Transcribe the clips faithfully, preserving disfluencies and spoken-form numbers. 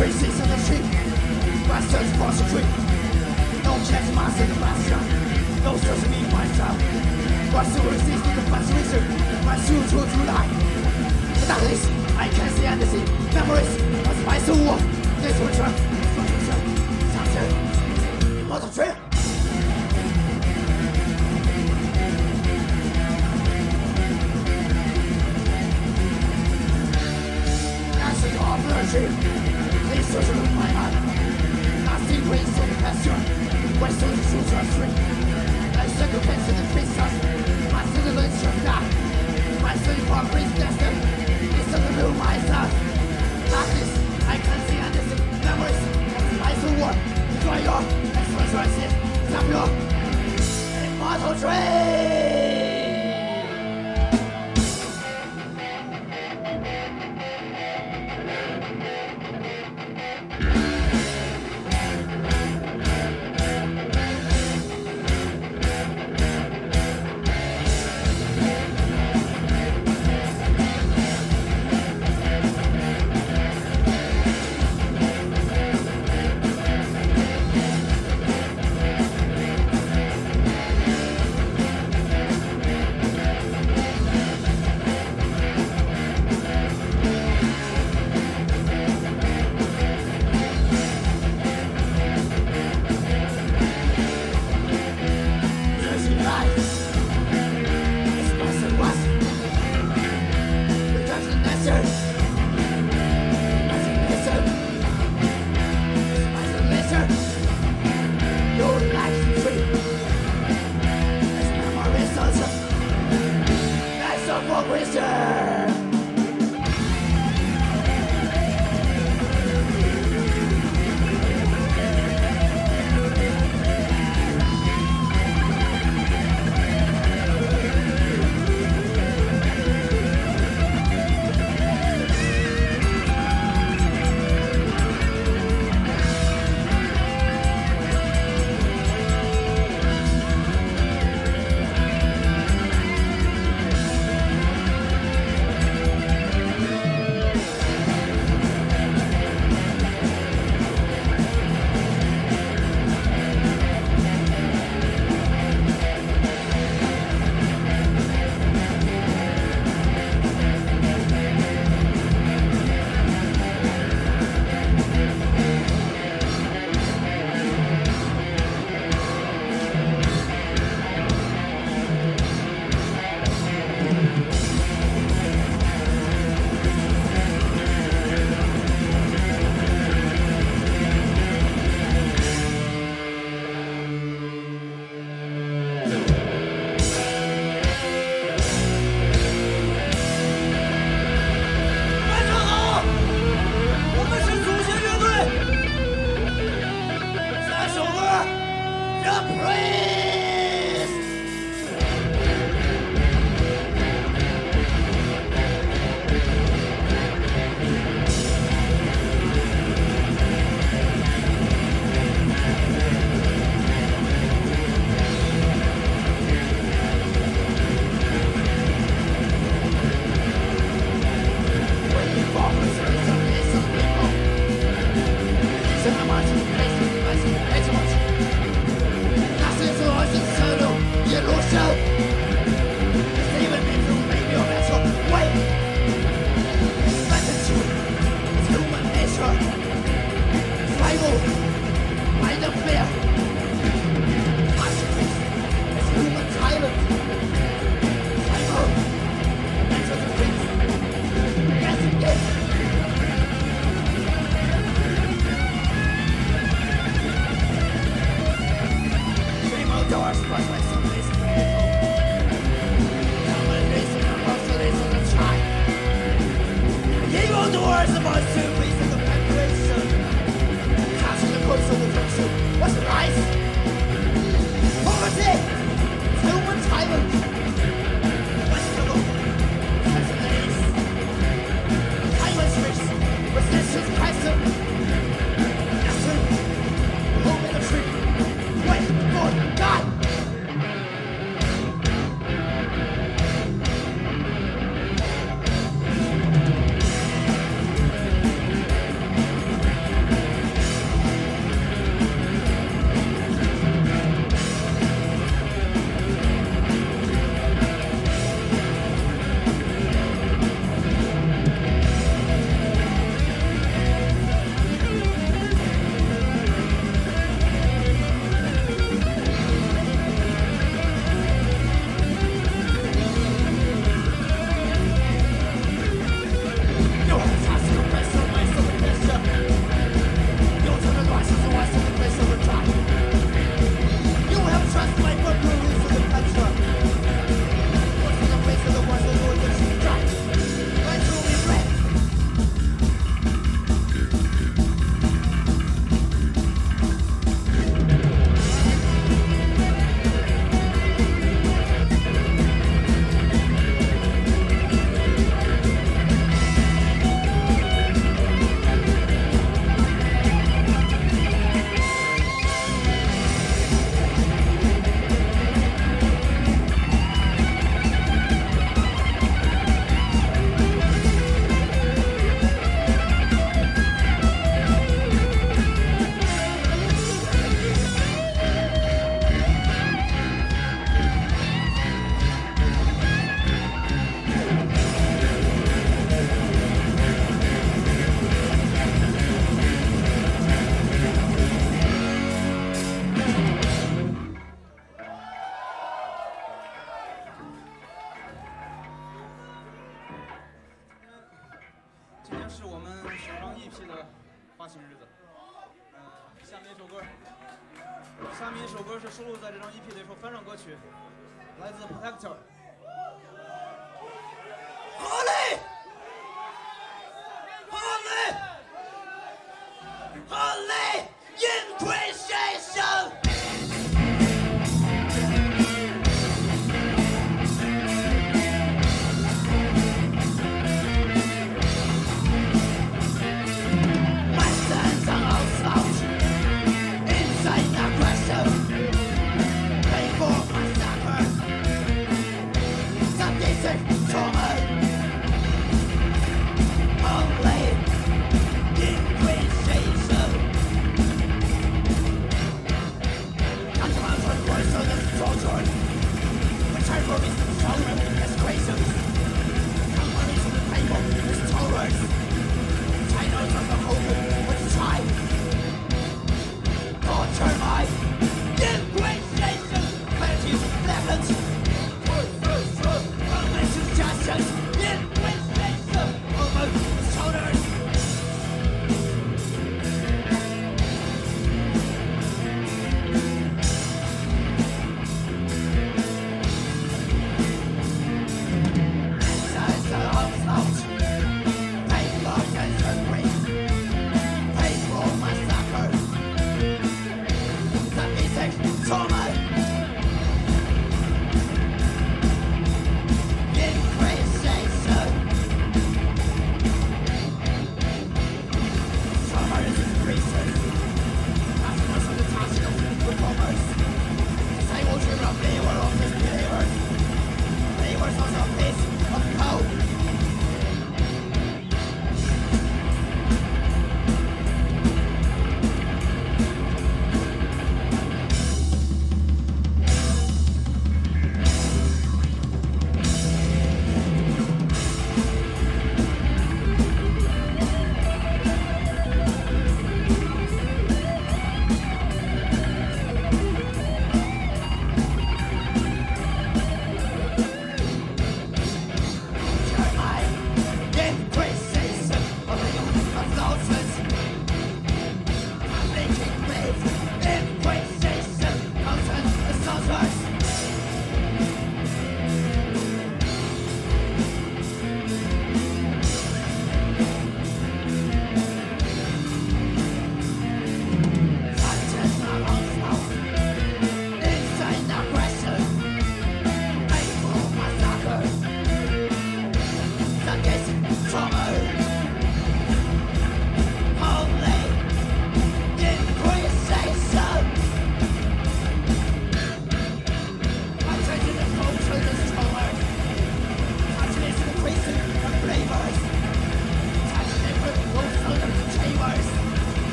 Crazies in the street, bastards cross the street. No chance of master the bastion, no such me myself. Bastion resist the bastion, bastion true to life. The darkness, I can't see anything. Memories, as my soul. This will turn, something, motor trail. Dancing off virtue, this social of my heart. Nasty grace of passion, western truth are free. I sacrifice in the princess, my citizens of God. My city for priest destiny, it's on the blue my son. Darkness, I can't see anything. Memories, as my soul war. Destroy your expressions, stop your immortal dream. 是我们首张 E P 的发行日子。嗯、呃，下面一首歌，下面一首歌是收录在这张 E P 的一首翻唱歌曲，来自 Protector。Holy, holy, holy inquisition.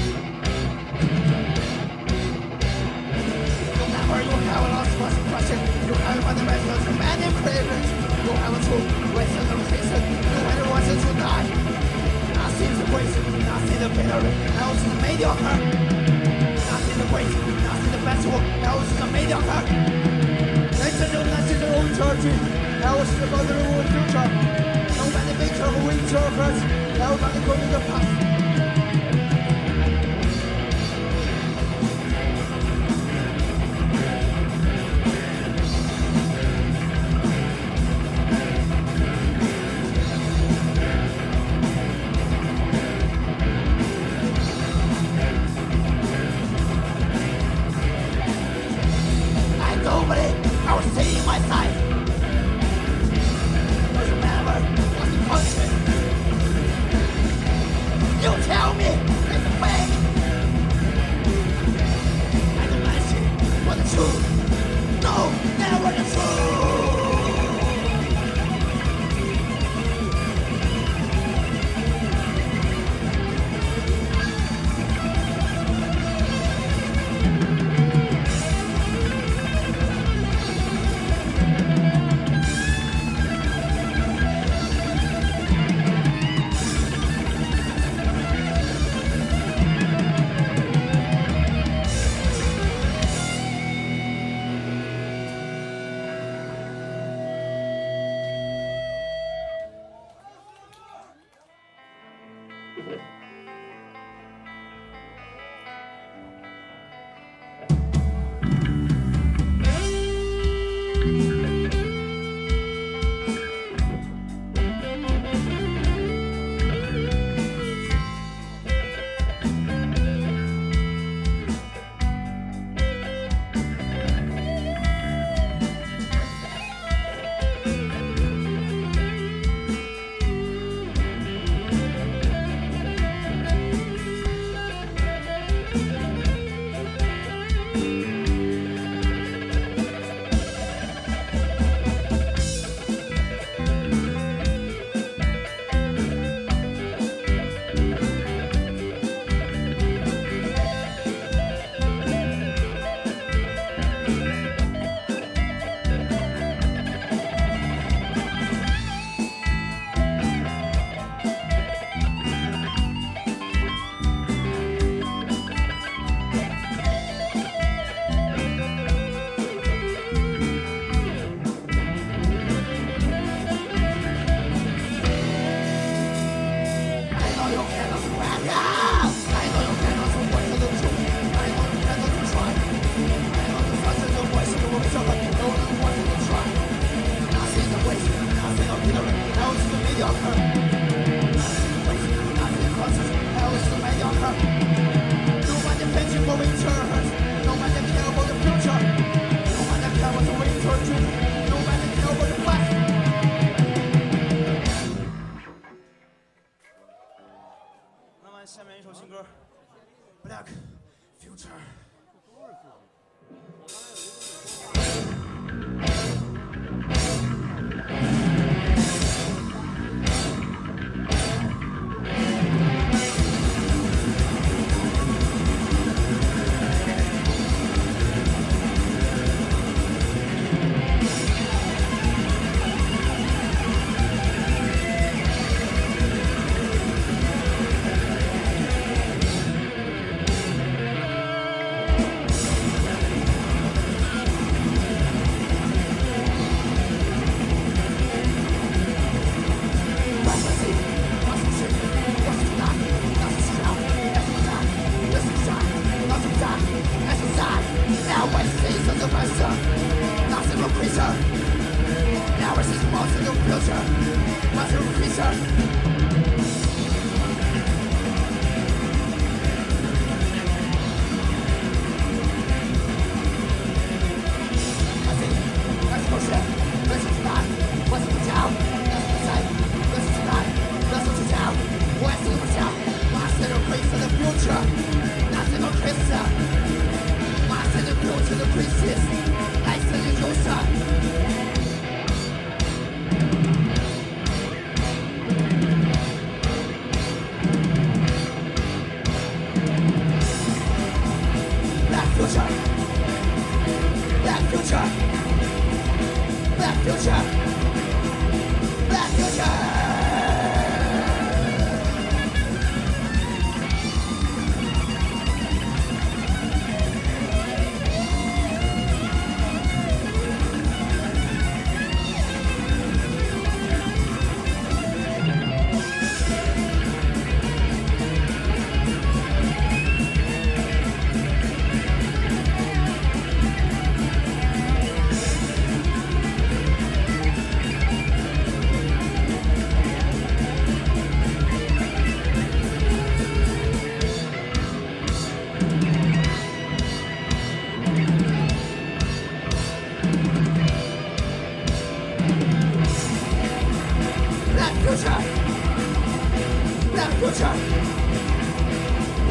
Whenever you have a lost first impression, ordinary, else is mediocre. Nothing the great, nothing the best work, else is mediocre. Let's do nothing the old church, else is about the old future. No matter nature or winter hurts, everybody go to the past.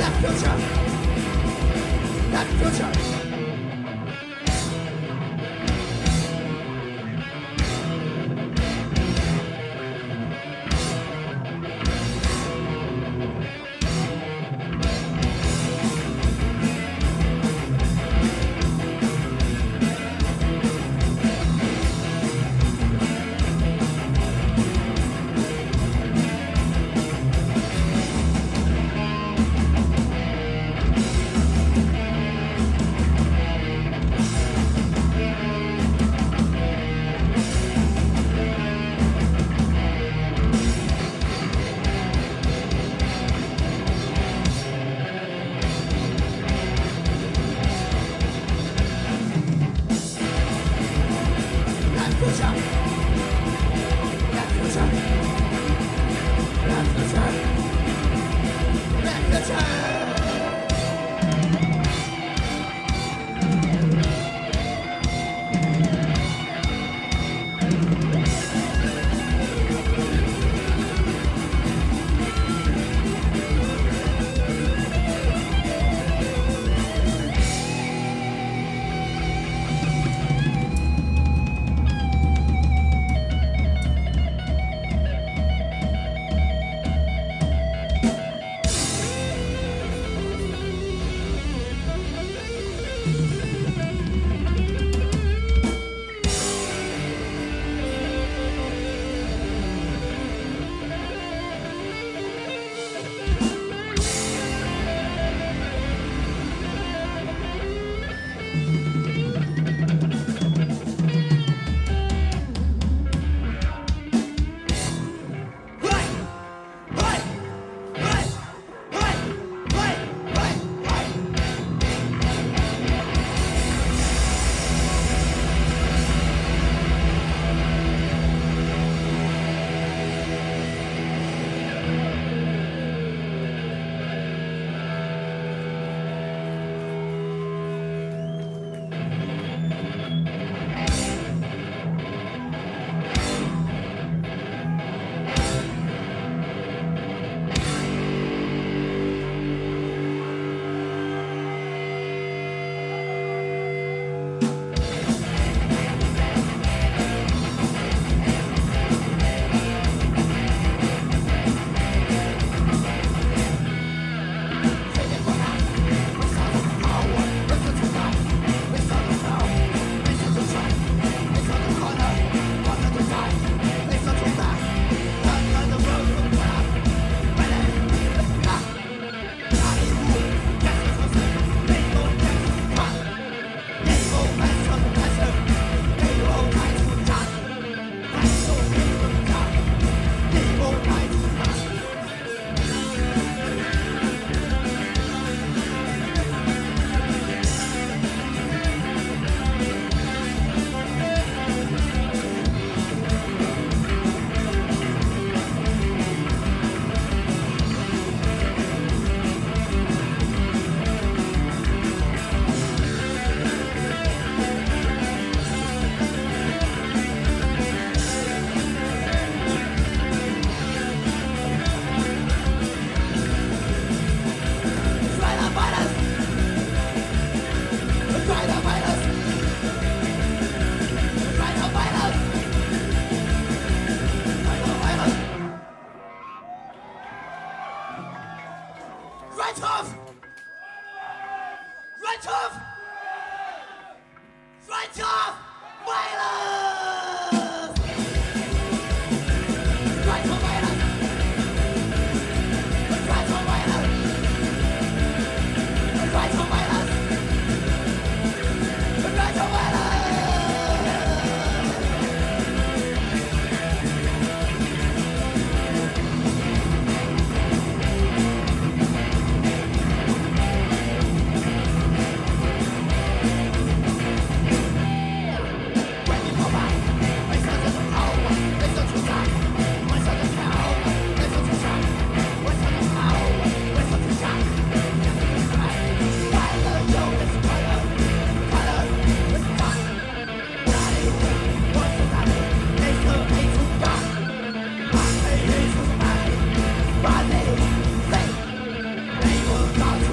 把你飞，没我告诉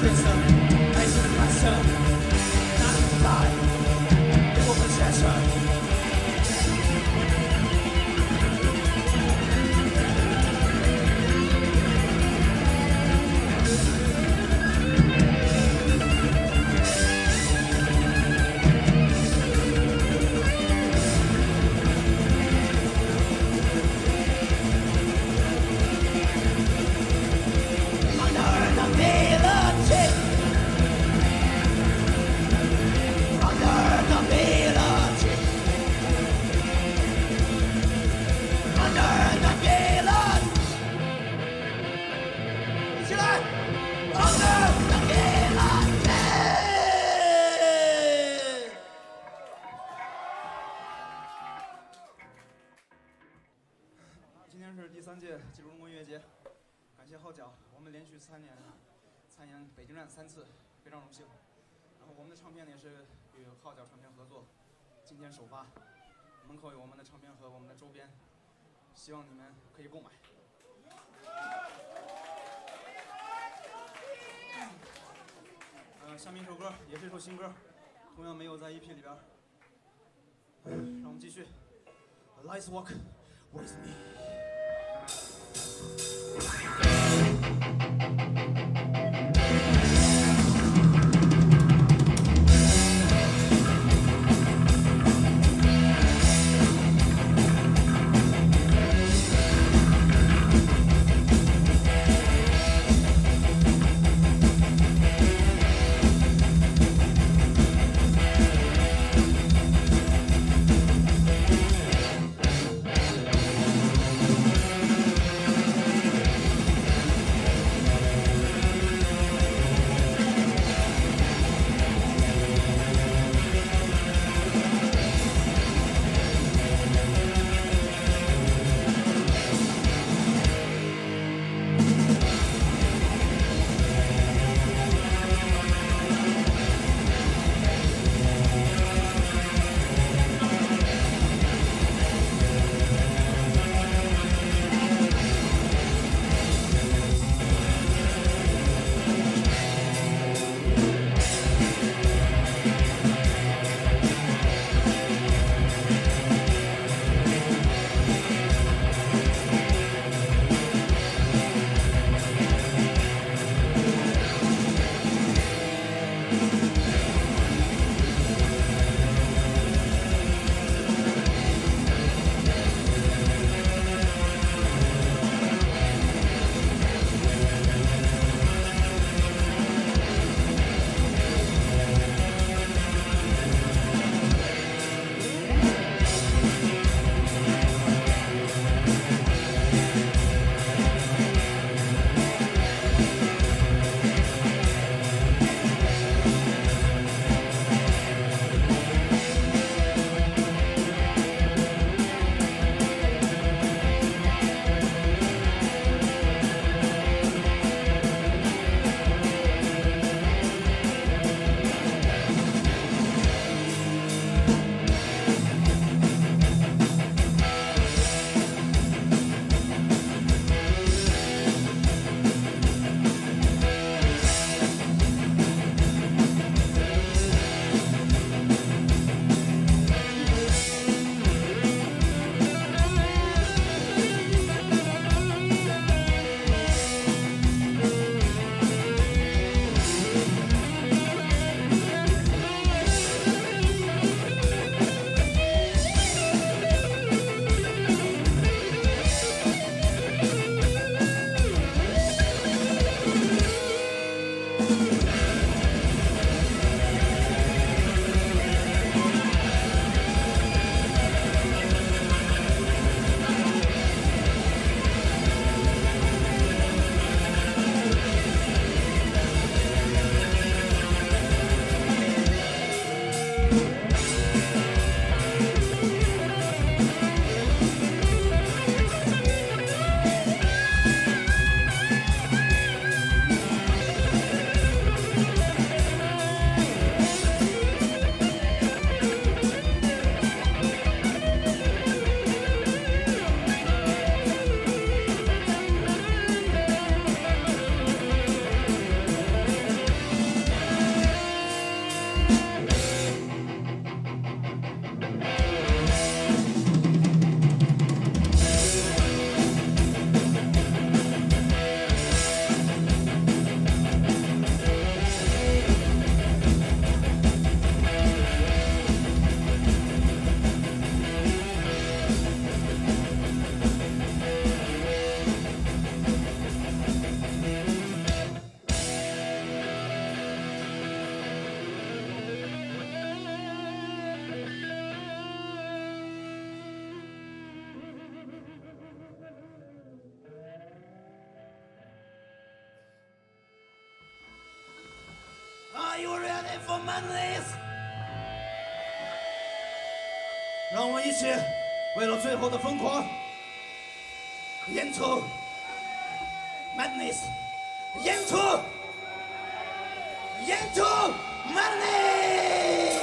变色，爱情的反射，拿起舞台，给我们写成。 今天是第三届记录中国音乐节，感谢号角，我们连续三年参演北京站三次，非常荣幸。然后我们的唱片也是与号角唱片合作，今天首发，门口有我们的唱片和我们的周边，希望你们可以购买。呃，下面一首歌也是一首新歌，同样没有在 E P 里边。让我们继续 ，Let's Walk with Me。 Are you ready for madness？ 让我们一起为了最后的疯狂演出 madness， 演出演出 madness。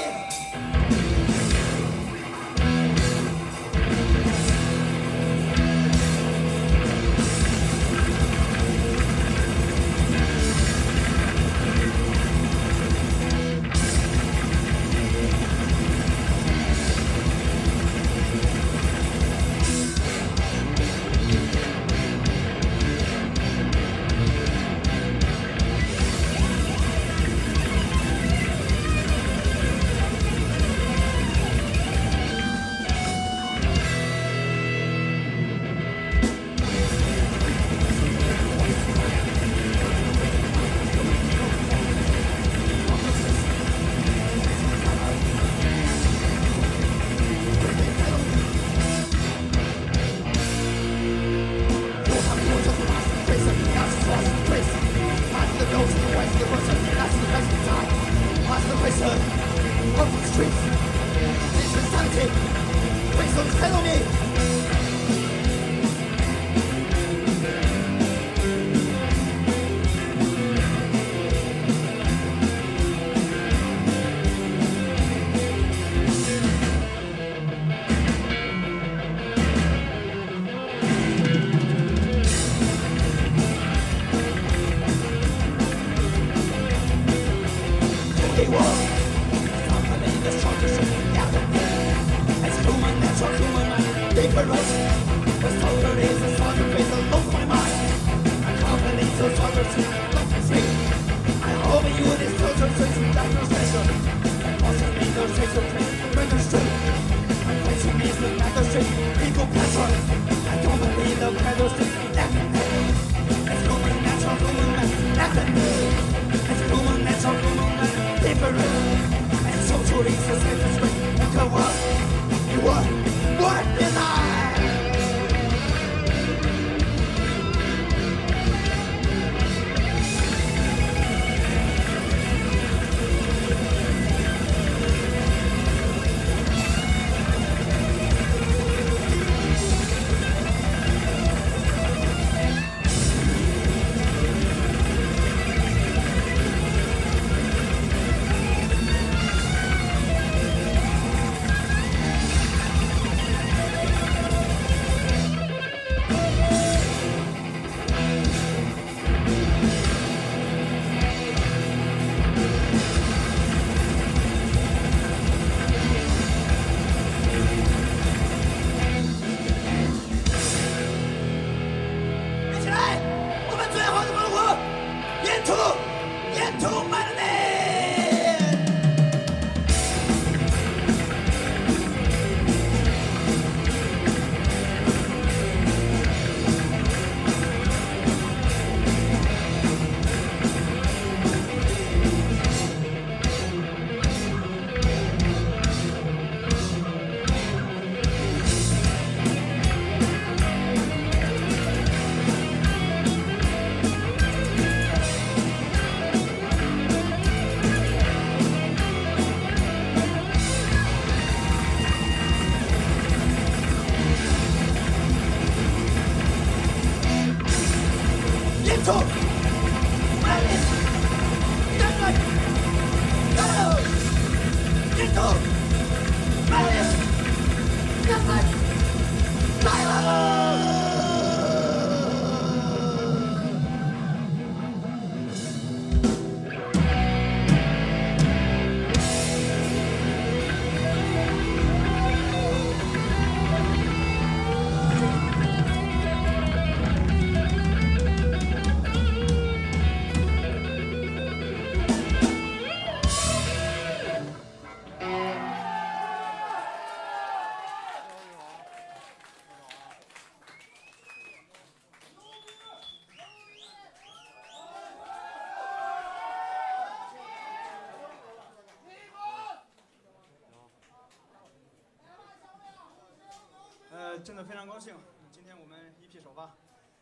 真的非常高兴，今天我们一批首发，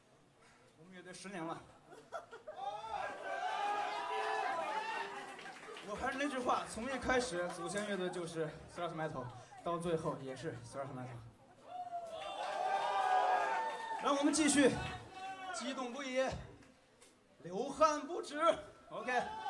我们乐队十年了。 我还是那句话，从一开始，祖先乐队就是 thrash metal， 到最后也是 thrash metal。让我们继续，激动不已，流汗不止。OK。